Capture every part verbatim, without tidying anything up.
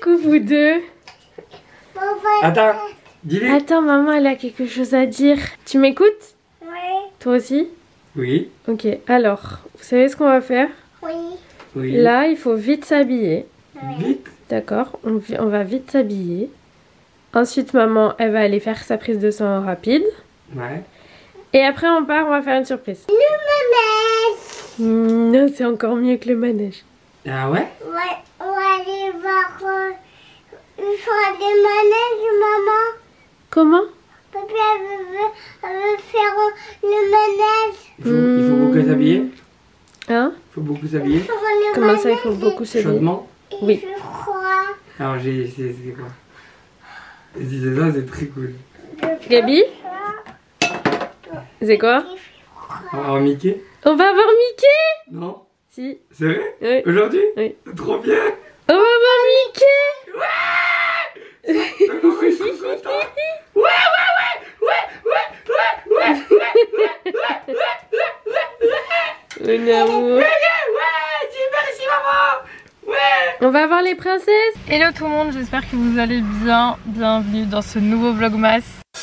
coucou vous deux. Attends, dis-lui. Attends, maman, elle a quelque chose à dire. Tu m'écoutes? Oui. Toi aussi? Oui. Ok, alors, vous savez ce qu'on va faire? Oui. Oui. Là, il faut vite s'habiller. Vite. D'accord, on, on va vite s'habiller. Ensuite, maman, elle va aller faire sa prise de sang rapide. Ouais. Et après, on part, on va faire une surprise. Le manège. Mmh, non, c'est encore mieux que le manège. Ah ouais? Ouais, on va aller voir euh, une fois des manèges, maman. Comment? Papi, elle veut, elle veut faire euh, le manège. Il faut, il faut beaucoup s'habiller. Hein? Il faut beaucoup s'habiller. Faire le Comment ça, il faut manège, beaucoup s'habiller? Chaudement. il Oui. fait froid. Alors j'ai... C'est c'est quoi? Si c'est ça, c'est très cool. Gabi? C'est quoi? On va avoir Mickey? On va avoir Mickey? Non? Si. C'est vrai? Oui. Aujourd'hui? Oui. Trop bien. On va avoir Mickey? Maman, je suis content. Ouais, ouais, ouais, ouais, ouais, ouais, ouais, ouais, ouais, Mon amour. ouais, ouais, dis merci maman. Ouais. On va avoir les princesses. Hello tout le monde, j'espère que vous allez bien. Bienvenue dans ce nouveau vlogmas.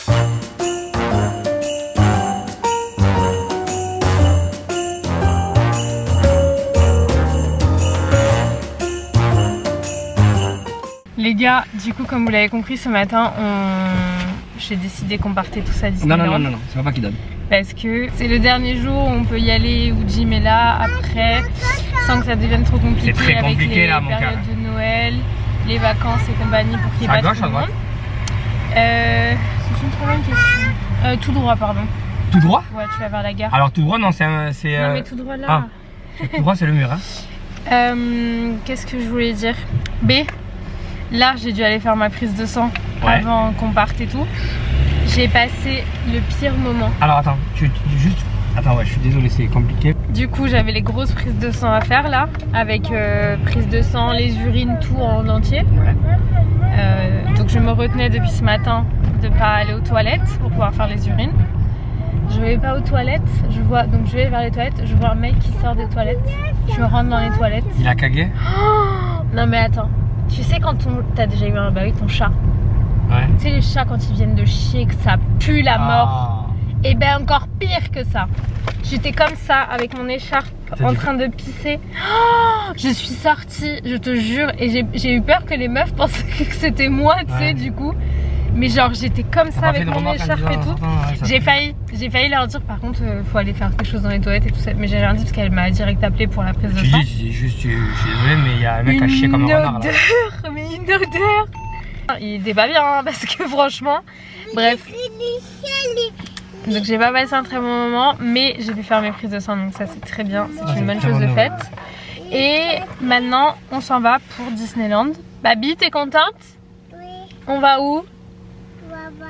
Les gars, du coup comme vous l'avez compris ce matin, on... j'ai décidé qu'on partait tous à Disneyland. Non, non, non, non, non, c'est papa qui donne. Parce que c'est le dernier jour où on peut y aller, où Jim est là, après, sans que ça devienne trop compliqué, C'est très avec compliqué, les là, mon périodes cœur. de Noël, les vacances et compagnie pour qu'il y ait À pas gauche, trop à de droite? monde. Euh, c'est une très bonne question. Euh, tout droit, pardon. Tout droit? Ouais, tu vas vers la gare. Alors tout droit, non, c'est un... c'est, Non euh, mais tout droit là. Ah. Tout droit, c'est le mur, hein. Euh, Qu'est-ce que je voulais dire? B, là j'ai dû aller faire ma prise de sang Ouais. avant qu'on parte et tout. J'ai passé le pire moment. Alors attends, tu, tu- juste... Attends, ouais, je suis désolé, c'est compliqué. Du coup j'avais les grosses prises de sang à faire là, avec euh, prise de sang, les urines, tout en entier. Euh, donc je me retenais depuis ce matin de pas aller aux toilettes pour pouvoir faire les urines. Je vais pas aux toilettes, je vois, donc je vais vers les toilettes, je vois un mec qui sort des toilettes, je rentre dans les toilettes. Il a cagué? Oh non mais attends, tu sais quand ton... t'as déjà eu un... Bah oui, ton chat. Ouais. Tu sais les chats quand ils viennent de chier, que ça pue la mort. Ah. Et ben encore pire que ça. J'étais comme ça avec mon écharpe T'as en dit- train de pisser. Oh, je suis sortie, je te jure, et j'ai- j'ai eu peur que les meufs pensent que c'était moi, tu sais, Ouais. du coup. Mais genre j'étais comme T'as ça pas avec fait de mon remarque en écharpe et disant, tout. attends, ouais, ça J'ai pue. failli, j'ai failli leur dire par contre euh, faut aller faire quelque chose dans les toilettes et tout ça. Mais j'ai rien dit parce qu'elle m'a direct appelé pour la prise de Tu sang. dis, tu dis juste, tu- je suis désolé, mais il y a un mec à chier comme un renard là. odeur, mais une odeur. Il était pas bien hein, parce que franchement, bref. Donc j'ai pas passé un très bon moment, mais j'ai pu faire mes prises de sang, donc ça c'est très bien, c'est Ah, une c'est bonne très chose de bon, faite. Et maintenant on s'en va pour Disneyland. Babi, t'es contente? Oui, On va où? papa.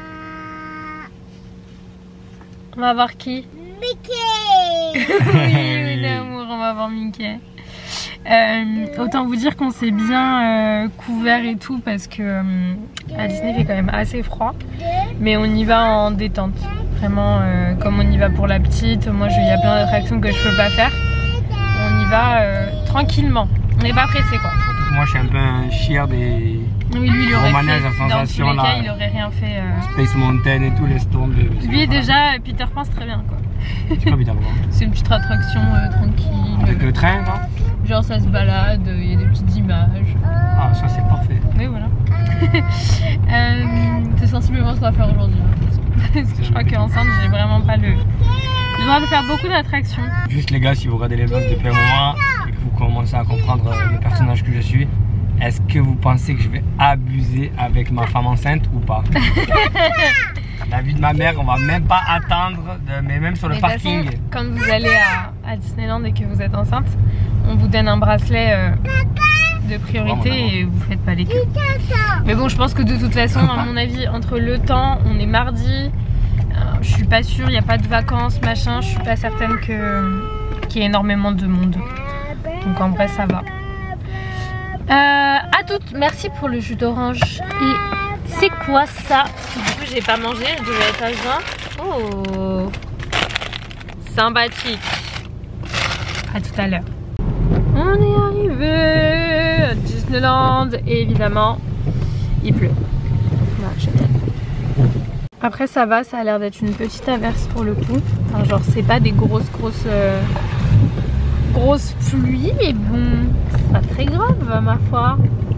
On va voir qui? Mickey. Oui, oui, l'amour, on va voir Mickey. Euh, autant vous dire qu'on s'est bien euh, couvert et tout parce que euh, à Disney il fait quand même assez froid, mais on y va en détente. Vraiment, euh, comme on y va pour la petite, moi il y a plein d'attractions que je peux pas faire. On y va euh, tranquillement. On n'est pas pressé quoi. Moi, je suis un peu un chieur des Oui, lui il aurait Gros manège fait, à dans tous sensation, les là. cas, il aurait rien fait. euh. Space Mountain et tout, laisse tomber. Lui déjà, Peter Pan c'est très bien quoi. C'est pas bizarre, C'est une petite attraction euh, tranquille. Avec le train, non? Genre ça se balade, il y a des petites images. Ah, ça c'est parfait. Oui voilà. euh, c'est sensiblement ce qu'on va faire aujourd'hui. hein, de toute façon. Parce que je crois qu'enceinte j'ai vraiment pas le... le droit de faire beaucoup d'attractions. Juste les gars, si vous regardez les vlogs depuis un moment et que vous commencez à comprendre euh, le personnage que je suis, est-ce que vous pensez que je vais abuser avec ma femme enceinte ou pas? La vie de ma mère, on va même pas attendre, de, mais même sur le Mais de toute parking. façon, quand vous allez à, à Disneyland et que vous êtes enceinte, on vous donne un bracelet euh, de priorité Vraiment, et vous faites pas les queues. Mais bon, je pense que de toute façon, à mon avis, entre le temps, on est mardi, euh, je suis pas sûre, il n'y a pas de vacances, machin, je suis pas certaine que qu'il y ait énormément de monde. Donc en vrai, ça va. Euh, à toutes, merci pour le jus d'orange. Et c'est quoi ça? Parce que du coup, j'ai pas mangé, je devais être à jeun. Oh, sympathique. À tout à l'heure. On est arrivé à Disneyland. Disneyland et évidemment il pleut. Voilà, génial. Après ça va, ça a l'air d'être une petite averse pour le coup. Enfin, genre c'est pas des grosses grosses euh, grosses pluies, mais bon, c'est pas très grave ma foi.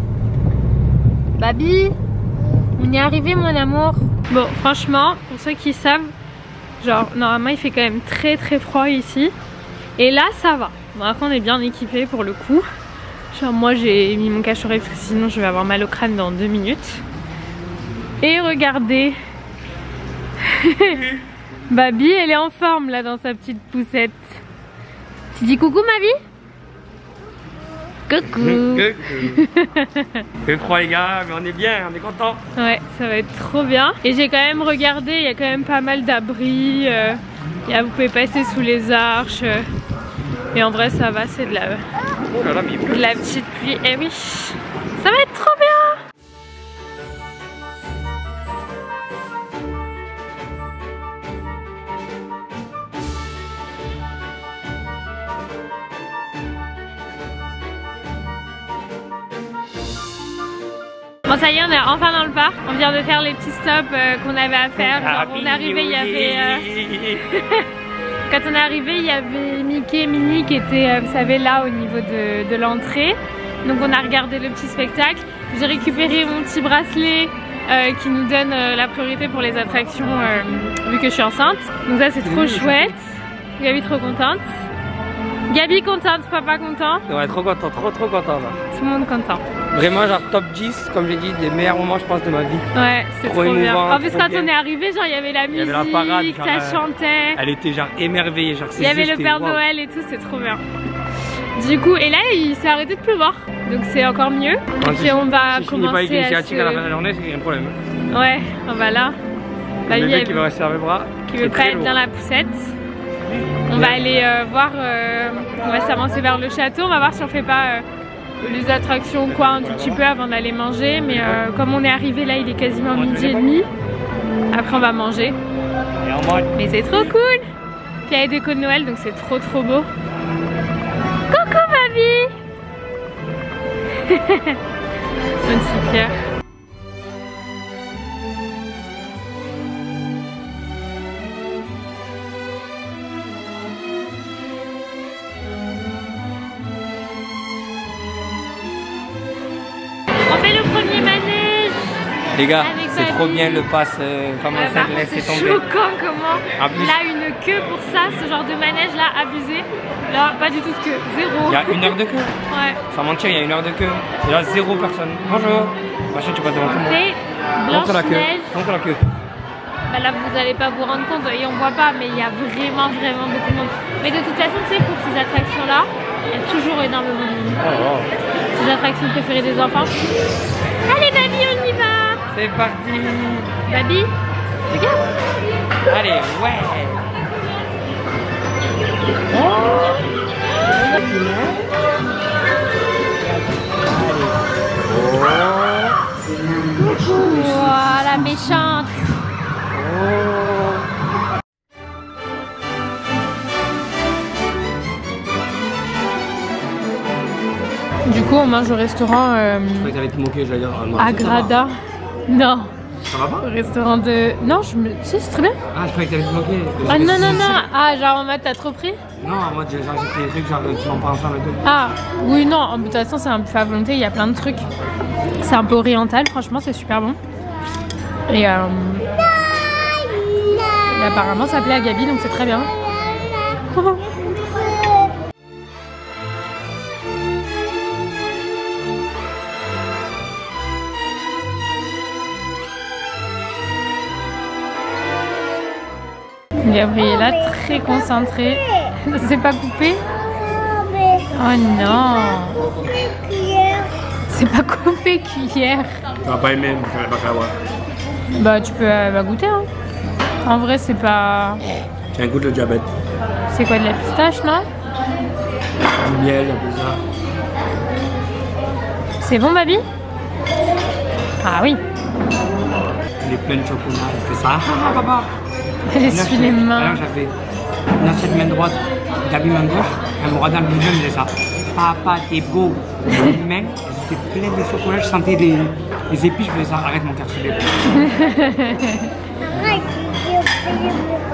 Baby, on y est arrivé mon amour. Bon franchement, pour ceux qui savent, genre normalement il fait quand même très très froid ici. Et là ça va. Bon après on est bien équipé pour le coup. Genre moi j'ai mis mon cache-oreille parce que sinon je vais avoir mal au crâne dans deux minutes. Et regardez. Baby elle est en forme là dans sa petite poussette. Tu dis coucou ma vie? Coucou. C'est froid les gars, mais on est bien, on est content. Ouais, ça va être trop bien. Et j'ai quand même regardé, il y a quand même pas mal d'abris. Euh, vous pouvez passer sous les arches. Euh, et en vrai ça va, c'est de la, oh là là, mais il pleut. de la petite pluie. Eh oui, ça va être trop bien. Bon ça y est, on est enfin dans le parc. On vient de faire les petits stops euh, qu'on avait à faire. Genre, on est arrivé, il y avait euh... quand on est arrivé, il y avait Mickey et Minnie qui étaient, euh, vous savez, là au niveau de, de l'entrée. Donc on a regardé le petit spectacle. J'ai récupéré mon petit bracelet euh, qui nous donne euh, la priorité pour les attractions euh, vu que je suis enceinte. Donc ça c'est trop chouette. Gabi trop contente. Gabi contente, papa content. Ouais, trop content, trop trop content là. Tout le monde content. Vraiment genre top dix, comme j'ai dit, des meilleurs moments je pense de ma vie. Ouais, c'est trop, trop bien. En plus quand bien. on est arrivé, genre il y avait la musique, il y avait la parade, genre, ça chantait. Elle était genre émerveillée, genre il y avait le Père wow. Noël et tout, c'est trop bien. Du coup, et là il s'est arrêté de pleuvoir, donc c'est encore mieux. Enfin, et puis on va si commencer pas avec à, se... à la fin de la journée, c'est un problème. Ouais, on va là. Bah, le bébé qui va rester dans mes bras. Qui veut pas être dans la poussette. On va aller euh, voir, euh, on va s'avancer vers le château, on va voir si on fait pas euh, les attractions quoi un tout petit peu avant d'aller manger. Mais euh, comme on est arrivé là, il est quasiment midi et demi. Après on va manger. Mais c'est trop cool. Puis il y a les décos de Noël donc c'est trop trop beau. Coucou ma vie. Un petit cœur. Les gars, c'est trop bien le pass euh, femme enceinte, laissez tomber. C'est choquant comment. Là, une queue pour ça, ce genre de manège là, abusé. Là, pas du tout de queue, zéro. Il y a une heure de queue. Ouais. Sans mentir, il y a une heure de queue. Il y a zéro personne. Bonjour. Machin, tu passes devant tout le monde. C'est Blanche-Neige. Montre la queue. Bah là, vous n'allez pas vous rendre compte et on voit pas, mais il y a vraiment, vraiment beaucoup de monde. Mais de toute façon, tu sais, pour ces attractions-là, il y a toujours énormément de monde. Oh, oh. Ces attractions préférées des enfants. Allez, Baby, on y va. C'est parti. Baby, regarde. Allez, ouais. Oh, la méchante. Du coup, on mange au restaurant euh, je croyais que t'allais te moquer, j'allais dire. Ah, non, Agrada. Non. Ça va pas? Au restaurant de. Non, je me. Si, c'est très bien. Ah, je croyais que t'allais te moquer. Ah non, non, non. Ah, genre en mode t'as trop pris? Non, en mode j'ai pris des trucs, genre tu m'en parles ensemble et tout. Ah, oui, non. De toute façon, c'est un buffet à volonté, il y a plein de trucs. C'est un peu oriental, franchement, c'est super bon. Et, euh... Et apparemment, ça plaît à Gabi, donc c'est très bien. Gabriella très concentrée. C'est pas coupé? Oh non! C'est pas coupé cuillère. Tu vas pas aimer, mais tu vas pas savoir. Bah tu peux euh, bah, goûter hein. En vrai c'est pas... Tiens, goûte le diabète. C'est quoi, de la pistache, non? Du miel, un peu ça. C'est bon, Baby? Ah oui. Elle est pleine de chocolat, elle fait ça. Ah, papa! Elle essuie les mains. Alors j'avais une assiette main droite, Gabi main gauche, elle me regarde dans le milieu, elle me disait ça. Papa, t'es beau. Une main, j'étais plein de chocolat, je sentais les, les épices, je faisais ça, arrête mon cœur se débat. Arrête, je vais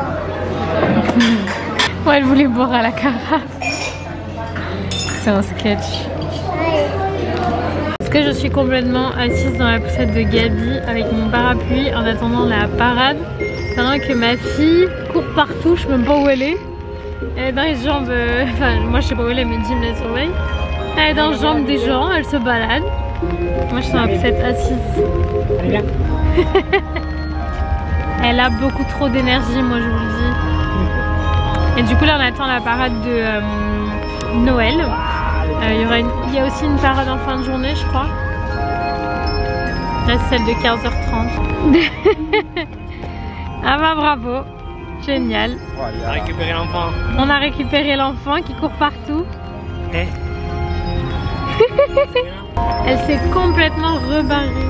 boire. Ouais, elle voulait boire à la carafe. C'est un sketch. Est-ce que je suis complètement assise dans la poussette de Gabi avec mon parapluie en attendant la parade pendant que ma fille court partout, je sais même pas où elle est. Elle est dans les jambes, euh... enfin moi je sais pas où elle est mais Jim la surveille. Elle est dans les jambes des gens, elle se balade. Moi je suis dans la poussette assise. Allez viens. Elle a beaucoup trop d'énergie, moi je vous le dis. Et du coup là on attend la parade de euh, Noël. Euh, il, y aura une... il y a aussi une parade en fin de journée je crois. Là c'est celle de quinze heures trente. Ah bah bravo, génial. Oh, il a récupéré l'enfant. On a récupéré l'enfant qui court partout. Eh. Elle s'est complètement rebarrée.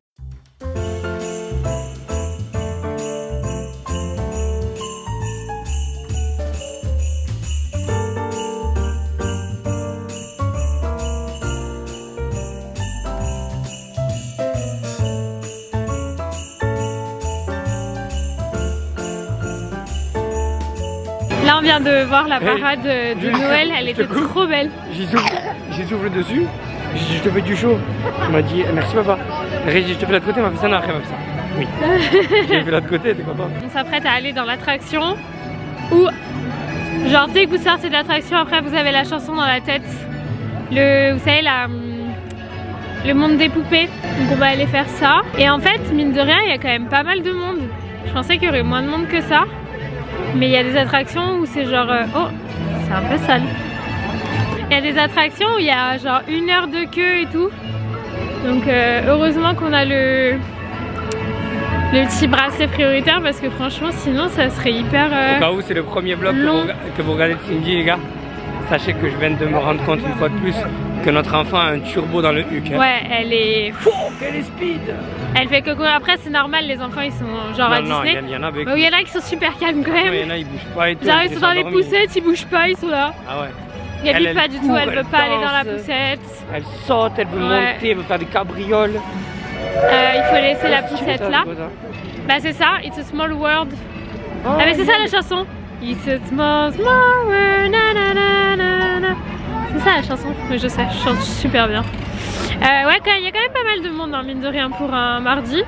Là on vient de voir la parade hey, de Noël, elle était trop belle. J'y souffle, j'y souffle dessus, j'ai dit je te fais du chaud. Il m'a dit merci papa. J'ai dit je te fais l'autre côté, il m'a fait ça, non après il m'a fait ça. Oui. J'ai fait l'autre côté, t'es content. On s'apprête à aller dans l'attraction où genre dès que vous sortez de l'attraction après vous avez la chanson dans la tête. Le, vous savez la, le monde des poupées. Donc on va aller faire ça. Et en fait mine de rien il y a quand même pas mal de monde. Je pensais qu'il y aurait moins de monde que ça. Mais il y a des attractions où c'est genre... Euh, oh, c'est un peu sale. Il y a des attractions où il y a genre une heure de queue et tout. Donc euh, heureusement qu'on a le, le petit bracelet prioritaire parce que franchement sinon ça serait hyper euh, au cas où c'est le premier vlog que vous, que vous regardez de Cindy les gars. Sachez que je viens de me rendre compte une fois de plus que notre enfant a un turbo dans le huc. Hein. Ouais, elle est... Oh, qu'elle est speed. Elle fait que courir. Après c'est normal, les enfants ils sont genre non, à non, Disney. Il y, y en a avec... Il y en a qui sont super calmes quand même. Il y en a ils bougent pas et tout. Genre ils sont dans les poussettes, ils bougent pas, ils sont là. Ah ouais. Gabi elle, pas elle du court, tout, elle, elle veut pas danse, aller dans la poussette. Elle saute, elle veut ouais. monter, elle veut faire des cabrioles. Euh, il faut laisser la poussette là. Bah c'est ça, It's a Small World. Oh, ah mais c'est ça la chanson. It's a small, small world, na na na na na. C'est ça la chanson, mais je sais, je chante super bien. Euh, ouais, il y a quand même pas mal de monde, hein, mine de rien, pour un mardi.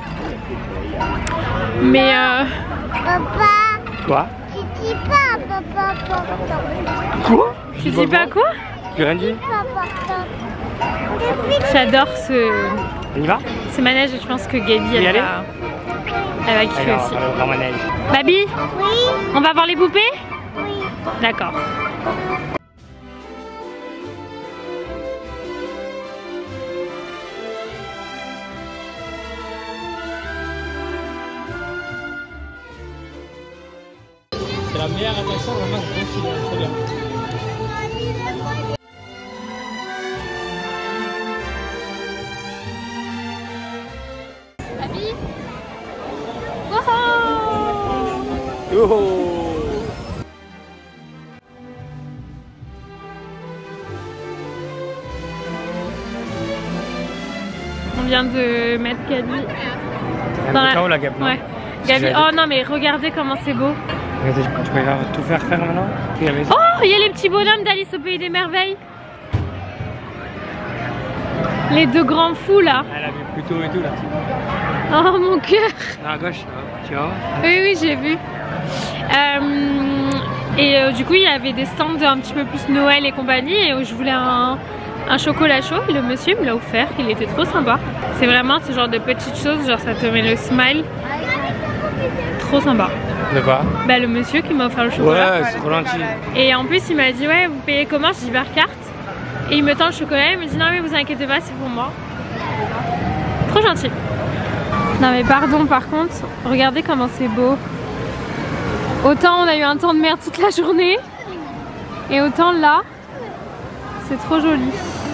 Mais euh... Papa. Quoi? Tu dis pas papa, papa. Quoi? Tu dis pas quoi? Tu rien dit? J'adore ce... On y va? Ce manège et je pense que Gabi elle va... Elle va kiffer aussi. Babi? Oui. On va voir les poupées? Oui. D'accord. C'est la meilleure attraction vraiment de Brésil, très bien. Babi? Oh! Oh! On vient de mettre Gabi dans la... la Gabi. Ouais. Gabi, oh non mais regardez comment c'est beau. Tu vas tout faire faire maintenant? Oh, il y a les petits bonhommes d'Alice au Pays des Merveilles. Les deux grands fous là. Elle a vu plus tôt et tout là. Oh mon cœur. À gauche, tu vois? Oui, oui, j'ai vu. Euh, et euh, du coup, il y avait des stands un petit peu plus Noël et compagnie. Et où je voulais un, un chocolat chaud. Et le monsieur me l'a offert. Il était trop sympa. C'est vraiment ce genre de petites choses. Genre, ça te met le smile. Trop sympa. De quoi? Bah, le monsieur qui m'a offert le chocolat. Ouais, c'est trop gentil. Et en plus, il m'a dit, ouais, vous payez comment? Je dis par carte. Et il me tend le chocolat. Il me dit, non, mais vous inquiétez pas, c'est pour moi. Trop gentil. Non mais pardon, par contre, regardez comment c'est beau. Autant on a eu un temps de merde toute la journée, et autant là, c'est trop joli.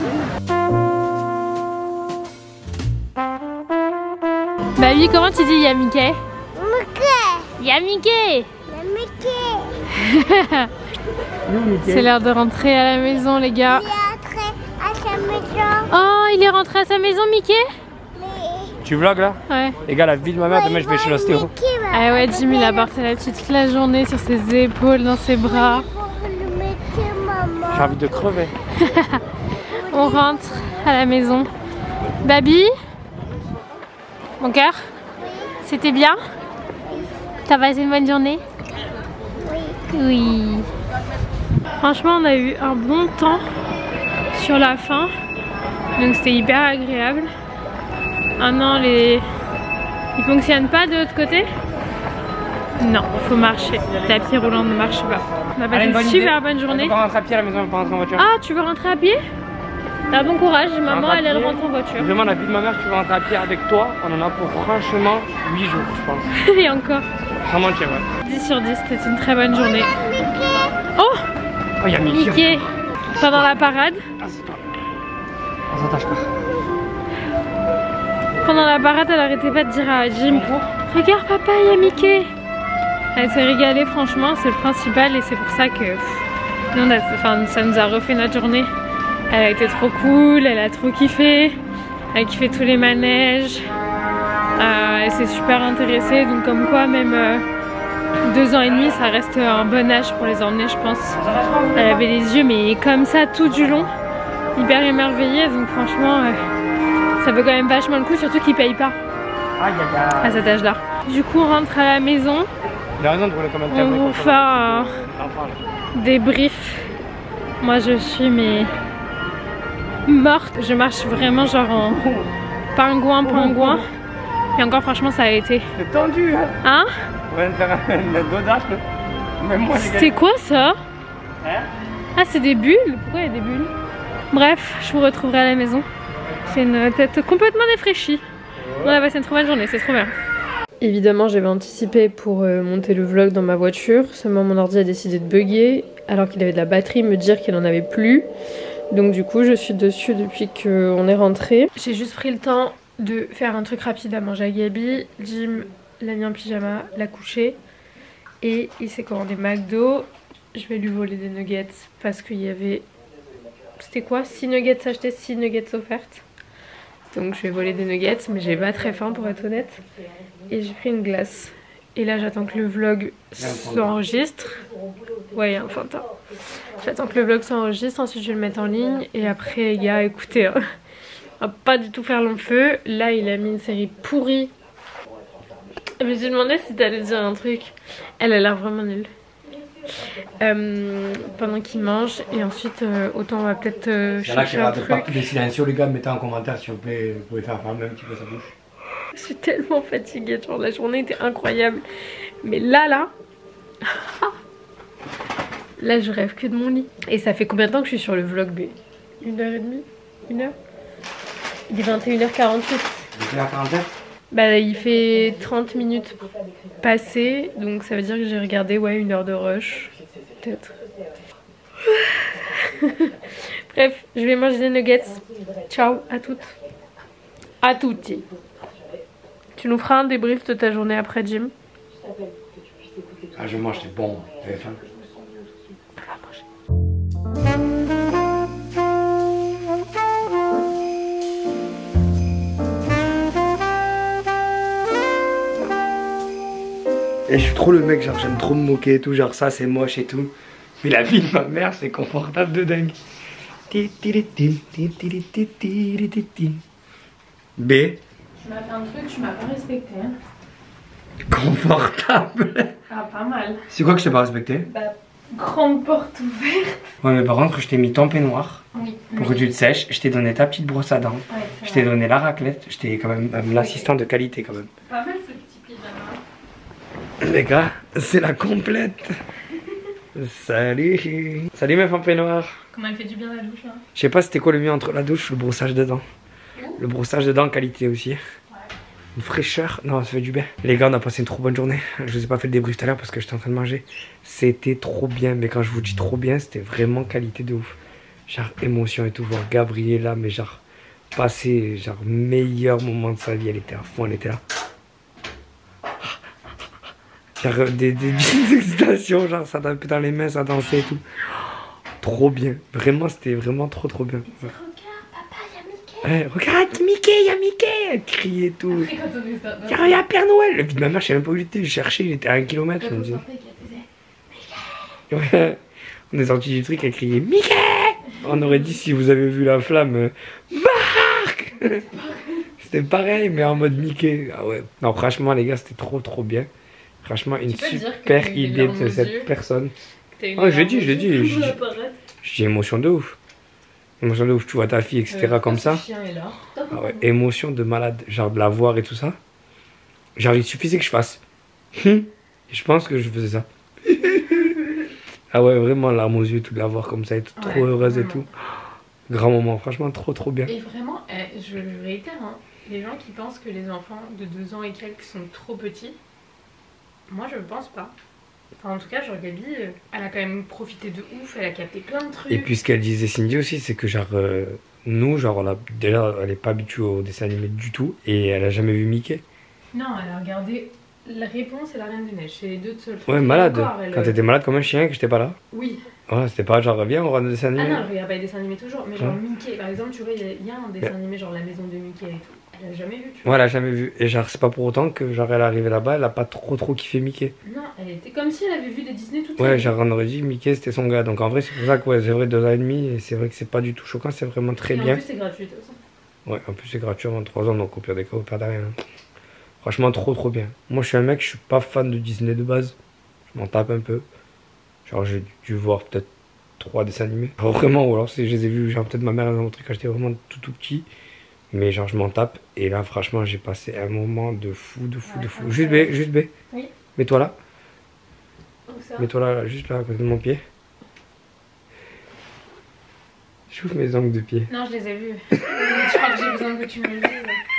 Bah oui, comment tu dis Yamike? Mickey. Yamike. Mickey. C'est l'heure de rentrer à la maison les gars. Il est entré à sa maison. Oh, il est rentré à sa maison, Mickey? Tu vlogs là? Ouais. Les gars, la vie de ma mère, demain je vais chez l'ostéo. Ah ouais, Jim il a porté la petite toute la journée sur ses épaules, dans ses bras. J'ai envie de crever. On rentre à la maison. Baby? Mon cœur? C'était bien? T'as passé une bonne journée? Oui. Franchement, on a eu un bon temps sur la fin. Donc c'était hyper agréable. Ah non, les... ils fonctionnent pas de l'autre côté? Non, faut marcher. Le tapis roulant ne marche pas. On a passé une, une super idée. bonne journée. On va rentrer à pied à la maison, on va pas rentrer en voiture. Ah, tu veux rentrer à pied? T'as bon courage, maman elle, elle rentre en voiture. Vraiment, la vie de ma mère, tu veux rentrer à pied avec toi, on en a pour franchement huit jours, je pense. Et encore. Sans mentir, ouais. dix sur dix, c'était une très bonne journée. Oh, oh, il y a Mickey. Mickey. Pendant la parade. Ah, c'est pas. On s'attache pas. Pendant la parade, elle arrêtait pas de dire à Jim, regarde papa, il y a Mickey. Elle s'est régalée, franchement, c'est le principal et c'est pour ça que pff, nous, on a, enfin, ça nous a refait notre journée. Elle a été trop cool, elle a trop kiffé, elle a kiffé tous les manèges, euh, elle s'est super intéressée, donc comme quoi même euh, deux ans et demi ça reste un bon âge pour les emmener je pense. Elle avait les yeux mais comme ça tout du long, hyper émerveillée, donc franchement euh, ça vaut quand même vachement le coup, surtout qu'ils payent pas à cet âge là. Du coup on rentre à la maison, on vous fait un débrief. Moi je suis mais... morte, je marche vraiment genre en pingouin pingouin et encore franchement ça a été. C'est tendu hein. Hein? On va faire un godard. C'est quoi ça? Hein? Ah c'est des bulles? Pourquoi il y a des bulles? Bref, je vous retrouverai à la maison. J'ai une tête complètement défraîchie. On a passé une trop bonne journée, c'est trop bien. Évidemment j'avais anticipé pour euh, monter le vlog dans ma voiture, seulement mon ordi a décidé de bugger alors qu'il avait de la batterie, me dire qu'il en avait plus. Donc du coup je suis dessus depuis qu'on est rentré. J'ai juste pris le temps de faire un truc rapide à manger à Gabi. Jim l'a mis en pyjama, l'a couché et il s'est commandé McDo. Je vais lui voler des nuggets parce qu'il y avait... C'était quoi? six nuggets achetés, six nuggets offertes. Donc je vais voler des nuggets mais j'ai pas très faim pour être honnête. Et j'ai pris une glace. Et là j'attends que le vlog s'enregistre. Ouais, il y a un Fanta. J'attends que le vlog s'enregistre, ensuite je vais le mettre en ligne. Et après les gars, écoutez, hein, on va pas du tout faire long feu. Là il a mis une série pourrie. Je me suis demandé si t'allais dire un truc. Elle a l'air vraiment nulle. Euh, pendant qu'il mange. Et ensuite euh, autant on va peut-être euh, chercher un truc. Pas les silencieux les gars, mettez en commentaire s'il vous plaît. Vous pouvez faire fermer un petit peu sa bouche. Je suis tellement fatiguée, genre la journée était incroyable. Mais là là là je rêve que de mon lit. Et ça fait combien de temps que je suis sur le vlog B? Une heure et demie? Une heure? Il est vingt et une heures quarante-huit. vingt et une heures quarante-huit? Bah il fait trente minutes passées. Donc ça veut dire que j'ai regardé ouais une heure de rush. Peut-être. Bref, je vais manger des nuggets. Ciao à toutes. À toutes. Tu nous feras un débrief de ta journée après Jim? Ah je mange, c'est bon. T'avais faim? On va manger. Et je suis trop le mec, genre j'aime trop me moquer et tout, genre ça c'est moche et tout. Mais la vie de ma mère c'est confortable de dingue. B. Tu m'as fait un truc, tu m'as pas respecté. Hein. Confortable. Ah, pas mal. C'est quoi que je t'ai pas respecté? Bah, grande porte ouverte. Ouais, mais par contre, je t'ai mis ton peignoir oui, pour oui. que tu te sèches. Je t'ai donné ta petite brosse à dents. Ouais, je t'ai donné la raclette. Je t'ai quand même euh, l'assistant de qualité, quand même. Pas mal ce petit pyjama. Les gars, c'est la complète. Salut. Salut, meuf en peignoir. Comment elle fait du bien la douche, hein. Je sais pas c'était quoi le mieux entre la douche ou le brossage de dents. Le brossage de dents qualité aussi. Ouais. Une fraîcheur. Non, ça fait du bien. Les gars, on a passé une trop bonne journée. Je vous ai pas fait le débrief tout à l'heure parce que j'étais en train de manger. C'était trop bien. Mais quand je vous dis trop bien, c'était vraiment qualité de ouf. Genre émotion et tout. Voir Gabriella, mais genre passer genre meilleur moment de sa vie. Elle était à fond, elle était là. Genre des, des, des excitations, genre ça tapait dans les mains, ça dansait et tout. Trop bien. Vraiment, c'était vraiment trop trop bien. Ouais. Regarde, papa, il y a Mickey. Eh, regarde, Mickey, il y a Mickey. Elle criait et tout. Après, quand on est sorti- Tiens, il y a Père Noël. Le vie de ma mère, je sais même pas où il était. Je cherchais, il était à un kilomètre. Quand Je me on disais. sortait, qu'elle faisait, Ouais. On est sorti du truc, elle criait Mickey. On aurait dit si vous avez vu la flamme, euh, Marc. C'était pareil, mais en mode Mickey. Ah ouais. Non, franchement, les gars, c'était trop trop bien. Franchement, une Tu peux dire que super t'as eu des idée larmes de aux cette yeux. personne. T'as une Oh, je l'ai larme dit, je l'ai aux dit, yeux, je- tout apparaît. J'ai émotion de ouf. Émotion de ouf, tu vois ta fille, et cetera. Euh, comme pourquoi ça. ce chien est là. Ah ouais, émotion de malade. Genre de la voir et tout ça. Genre, il suffisait que je fasse. Hum. Et je pense que je faisais ça. Ah ouais, vraiment, larmes aux yeux, tout de la voir comme ça, et tout, Ouais, trop heureuse et vraiment. tout. Grand moment, franchement, trop trop bien. Et vraiment, eh, je, je réitère, hein, les gens qui pensent que les enfants de deux ans et quelques sont trop petits, moi je ne pense pas. Enfin, en tout cas, genre Gabi, euh, elle a quand même profité de ouf, elle a capté plein de trucs. Et puis ce qu'elle disait Cindy aussi, c'est que genre, euh, nous, genre, on a, déjà, elle est pas habituée au dessin animé du tout, et elle a jamais vu Mickey. Non, elle a regardé La Réponse et La Reine des Neiges, c'est les deux seuls trucs. Ouais, Et malade. encore, elle, Quand euh, t'étais malade comme un chien, que j'étais pas là. Oui. Ouais, c'était pas genre, viens, on regarde le dessin Ah animé. non, elle regarde pas les dessins animés toujours, mais genre Ouais. Mickey, par exemple, tu vois, il y, a- il y a un dessin Ouais. animé, genre La Maison de Mickey et tout. Elle a jamais vu, tu Ouais, vois. elle a jamais vu. Et genre, c'est pas pour autant que genre, elle est arrivée là-bas, elle a pas trop trop kiffé Mickey. Non, elle était comme si elle avait vu des Disney toutes Ouais, seules. genre, on aurait dit Mickey c'était son gars. Donc en vrai, c'est pour ça que ouais, c'est vrai, deux ans et demi, et c'est vrai que c'est pas du tout choquant, c'est vraiment très Et en bien. plus, c'est gratuit aussi. Ouais, en plus, c'est gratuit avant trois ans, donc au pire des cas, au pire de rien. Franchement, trop trop bien. Moi, je suis un mec, je suis pas fan de Disney de base. Je m'en tape un peu. Genre, j'ai dû voir peut-être trois dessins animés. Genre, vraiment, ou alors si je les ai vus, genre, peut-être ma mère les a montrés quand j'étais vraiment tout tout petit. Mais genre, je m'en tape. Et là, franchement, j'ai passé un moment de fou, de fou, Ouais, de fou. ouais, Juste ouais. B, juste B. Oui. Mets-toi là. Donc ça. Mets-toi là, là, juste là, à côté de mon pied. J'ouvre mes ongles de pied. Non, je les ai vus. Je crois que j'ai besoin que tu me le dises.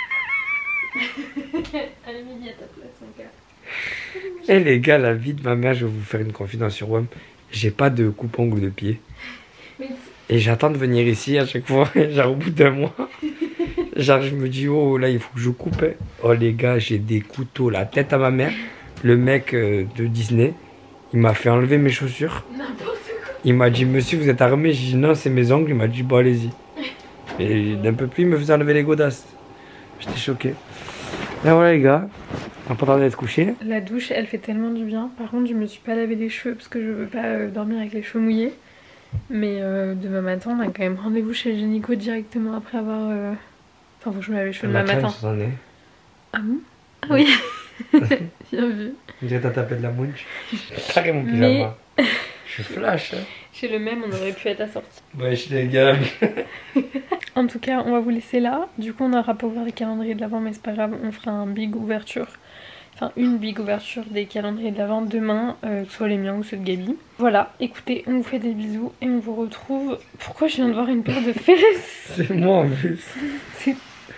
Allez, Midi, à ta place, mon gars. Eh les gars, la vie de ma mère, je vais vous faire une confidence sur W A M. J'ai pas de coupe-ongle de pied. Mais Et j'attends de venir ici à chaque fois, genre au bout d'un mois. Genre je me dis, oh là, il faut que je coupe. Oh les gars, j'ai des couteaux, la tête à ma mère. Le mec euh, de Disney, il m'a fait enlever mes chaussures. n'importe quoi. Il m'a dit, monsieur, vous êtes armé? J'ai dit, non, c'est mes ongles. Il m'a dit, bon, allez-y. Et d'un peu plus, il me faisait enlever les godasses. J'étais choqué. Et voilà les gars, on pas tarder d'être couché. La douche, elle fait tellement du bien. Par contre, je me suis pas lavé les cheveux parce que je veux pas euh, dormir avec les cheveux mouillés. Mais euh, demain matin, on a quand même rendez-vous chez le gynéco directement après avoir. euh, Enfin, faut que je me lave les cheveux demain matin. Ah bon? Ah oui. Bien vu. On dirait que t'as tapé de la mouche. Carré mon Mais- pyjama. Je suis flash. Hein. Chez le même, on aurait pu être assortis. Ouais, je les gars. En tout cas, on va vous laisser là. Du coup, on n'aura pas ouvert les calendriers de l'avant, mais c'est pas grave, on fera un big ouverture. Enfin, une big ouverture des calendriers de l'avant demain, euh, que ce soit les miens ou ceux de Gabi. Voilà, écoutez, on vous fait des bisous et on vous retrouve. Pourquoi je viens de voir une paire de fesses? C'est moi en plus. C'est.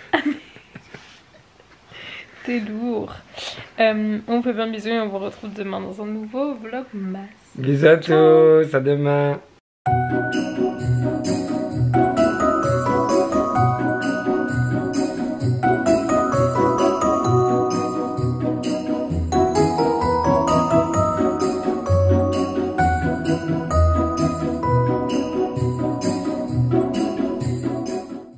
C'est lourd. Euh, on vous fait plein de bisous et on vous retrouve demain dans un nouveau vlog masse. Bisous à tous, à demain.